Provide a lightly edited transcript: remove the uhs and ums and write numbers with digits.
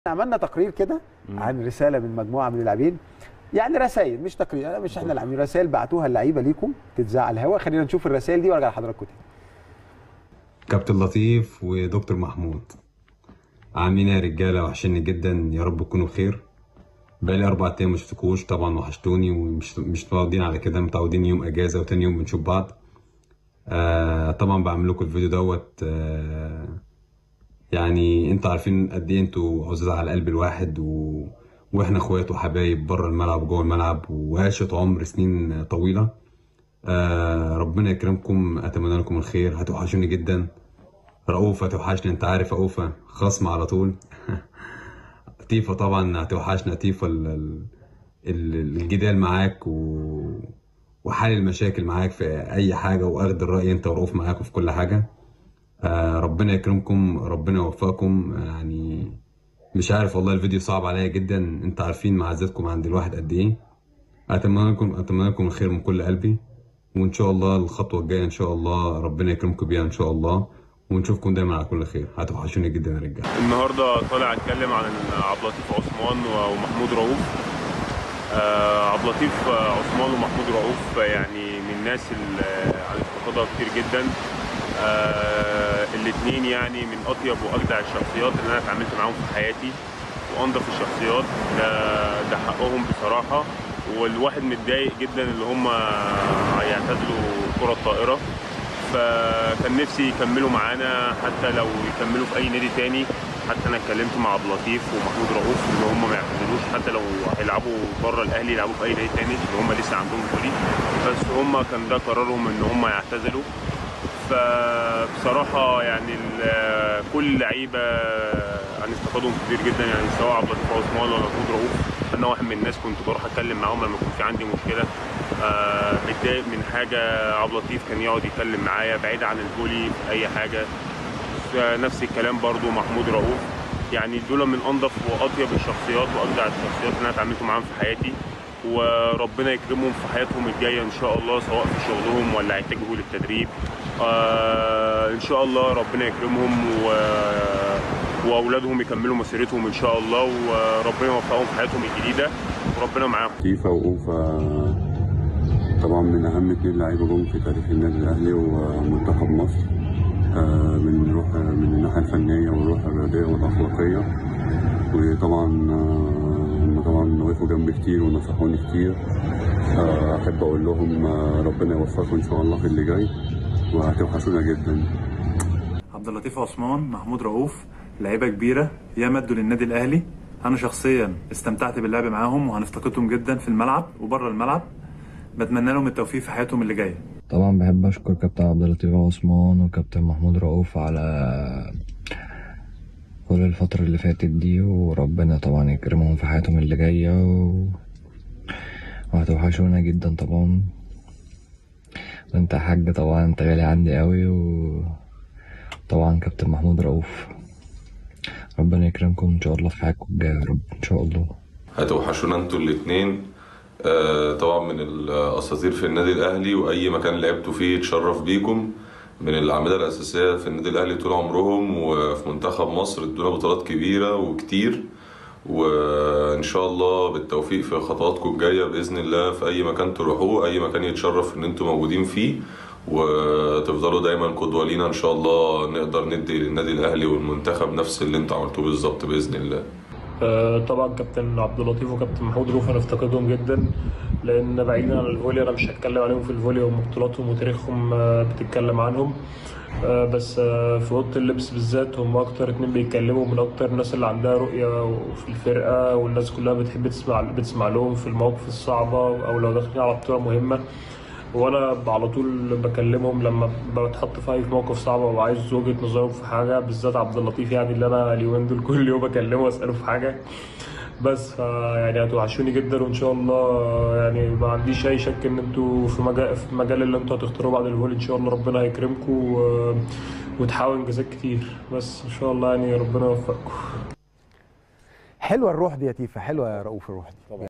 عملنا تقرير كده عن رساله من مجموعه من اللاعبين، يعني رسائل مش تقرير، مش احنا اللي عاملين رسائل بعتوها اللعيبه ليكم تتذاع على الهواء. خلينا نشوف الرسائل دي وارجع لحضراتكم تاني. كابتن لطيف ودكتور محمود، عاملين ايه يا رجاله؟ وحشني جدا، يا رب تكونوا بخير. بقالي 4 ايام ما شفتكوش، طبعا وحشتوني، ومش متعودين على كده، متعودين يوم اجازه وتاني يوم بنشوف بعض. طبعا بعمل لكم الفيديو دوت. يعني انتوا عارفين قد ايه انتوا عزاز على قلب الواحد، واحنا اخوات وحبايب بره الملعب وجوه الملعب، وعاشت عمر سنين طويله. ربنا يكرمكم، اتمنى لكم الخير، هتوحشوني جدا. رؤوف هتوحشني، انت عارف رؤوفة خصم على طول. تيفا طبعا هتوحشنا، تيفا الجدال معاك وحل المشاكل معاك في اي حاجه، واخد الراي انت ورؤوف معاكم في كل حاجه. ربنا يكرمكم، ربنا يوفقكم. يعني مش عارف والله، الفيديو صعب عليا جدا، انت عارفين معزتكم عند الواحد قد ايه. اتمنى لكم الخير من كل قلبي، وان شاء الله الخطوه الجايه ان شاء الله ربنا يكرمكم بيها ان شاء الله، ونشوفكم دايما على كل خير. هتوحشوني جدا يا رجاله. النهارده طالع اتكلم عن عبد اللطيف عثمان ومحمود رؤوف. عبد اللطيف عثمان ومحمود رؤوف يعني من الناس اللي هنفتقدها كتير جدا. الاثنين يعني من اطيب واجدع الشخصيات اللي انا اتعاملت معاهم في حياتي، وانضف الشخصيات. ده حقهم بصراحه. والواحد متضايق جدا اللي هم هيعتزلوا الكره الطائره، فكان نفسي يكملوا معانا، حتى لو يكملوا في اي نادي تاني. حتى انا اتكلمت مع عبد اللطيف ومحمود رؤوف ان هم ما يعتزلوش، حتى لو هيلعبوا بره الاهلي يلعبوا في اي نادي تاني، اللي هم لسه عندهم فولي. بس هم كان ده قرارهم ان هم يعتزلوا. فبصراحه يعني كل لعيبه هنفتقدهم كتير جدا، يعني سواء عبد اللطيف عثمان ولا محمود رؤوف. انا واحد من الناس كنت بروح اتكلم معاهم لما يكون في عندي مشكله، متضايق من حاجه، عبد اللطيف كان يقعد يتكلم معايا بعيد عن الفولي في اي حاجه. نفس الكلام برضو محمود رؤوف. يعني دول من انضف واطيب الشخصيات واجدع الشخصيات اللي انا اتعاملت معاهم في حياتي، وربنا يكرمهم في حياتهم الجايه ان شاء الله، سواء في شغلهم ولا هيتجهوا للتدريب. ان شاء الله ربنا يكرمهم واولادهم يكملوا مسيرتهم ان شاء الله، وربنا يوفقهم في حياتهم الجديده، وربنا معاهم. تيفا وأوفا طبعا من اهم 2 لعيبه جم في تاريخ النادي الاهلي ومنتخب مصر، من الناحيه الفنيه والروح الرياضيه والاخلاقيه. وطبعا هم طبعا وقفوا جنبي كتير ونصحوني كتير. احب اقول لهم ربنا يوفقكم ان شاء الله في اللي جاي، وهتوحشونا جدا. عبد اللطيف عثمان، محمود رؤوف، لعيبه كبيره ياما ادوا للنادي الاهلي. انا شخصيا استمتعت باللعب معاهم، وهنفتقدهم جدا في الملعب وبره الملعب. بتمنى لهم التوفيق في حياتهم اللي جايه. طبعا بحب اشكر كابتن عبد اللطيف عثمان وكابتن محمود رؤوف على كل الفترة اللي فاتت دي، وربنا طبعا يكرمهم في حياتهم اللي جاية وهتوحشونا جدا طبعا. وانت يا حاج طبعا انت غالي عندي قوي، وطبعا كابتن محمود رؤوف ربنا يكرمكم ان شاء الله في حياتكم الجاية يا رب ان شاء الله. هتوحشونا انتوا الاتنين. طبعا من الاساطير في النادي الاهلي، واي مكان لعبتوا فيه يتشرف بيكم. من الاعمده الاساسيه في النادي الاهلي طول عمرهم، وفي منتخب مصر ادونا بطولات كبيره وكتير. وان شاء الله بالتوفيق في خطواتكم الجايه باذن الله، في اي مكان تروحوه، اي مكان يتشرف ان انتوا موجودين فيه، وتفضلوا دايما قدوه لينا ان شاء الله. نقدر ندي للنادي الاهلي والمنتخب نفس اللي انتوا عملتوه بالظبط باذن الله. طبعا كابتن عبد اللطيف وكابتن محمود رؤوف هنفتقدهم جدا، لان بعيدا عن الفولي انا مش هتكلم عليهم في الفولي، وبطولاتهم وتاريخهم بتتكلم عنهم. بس في اوضه اللبس بالذات هم اكتر 2 بيتكلموا، من اكتر الناس اللي عندها رؤيه في الفرقه، والناس كلها بتحب تسمع لهم في المواقف الصعبه، او لو داخلين على بطوله مهمه. وانا على طول بكلمهم لما بتحط في موقف صعب وعايز وجهه نظرهم في حاجه، بالذات عبد اللطيف يعني اللي اانا اليومين دول كل يوم اكلمه واساله في حاجه. بس يعني هتوحشوني جدا، وان شاء الله يعني ما عنديش اي شك ان انتوا في مجال اللي انتوا هتختاروه بعد الفولي ان شاء الله ربنا هيكرمكم وتحققوا انجازات كتير. بس ان شاء الله يعني ربنا يوفقكم. حلوه الروح دي يا تيفا، حلوه يا رؤوف الروح دي.